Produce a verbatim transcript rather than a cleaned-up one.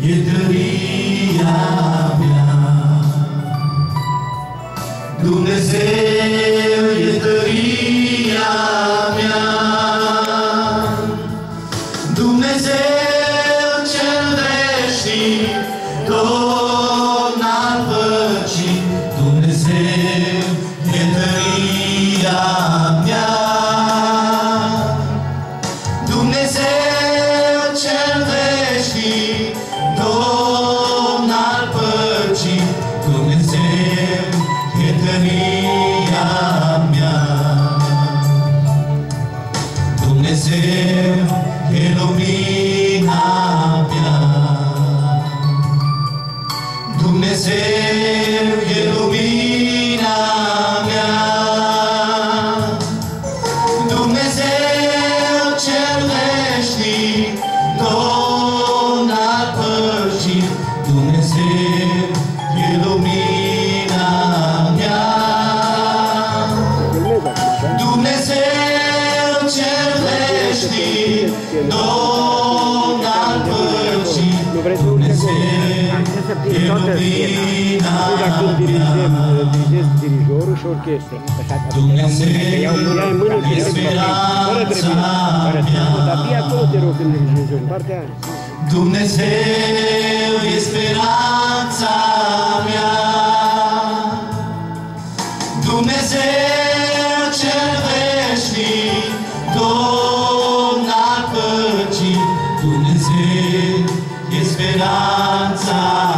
e tăria mea. Dumnezeu e tăria mea. Dumnezeu cel veșnic, Domn al păcii, Dumnezeu e tăria mea. Dumnezeu cel veșnic, Domn al păcii, Dumnezeu e tăria mea. Dumnezeu e lumina mea. Dumnezeu e lumina mea. Dumnezeu cel veșnic, Domn al păcii, Dumnezeu e lumina mea. Dumnezeu cel veșnic, Domn al păcii, Dumnezeu e lumina mea. Dirijorul și orchestra. Dumnezeu Ia în mână e speranța mea. Abia acolo te rog când dirijezi în partea aia. Dumnezeu e speranța mea. Dumnezeu cel veșnic, Domn al păcii, Dumnezeu e speranța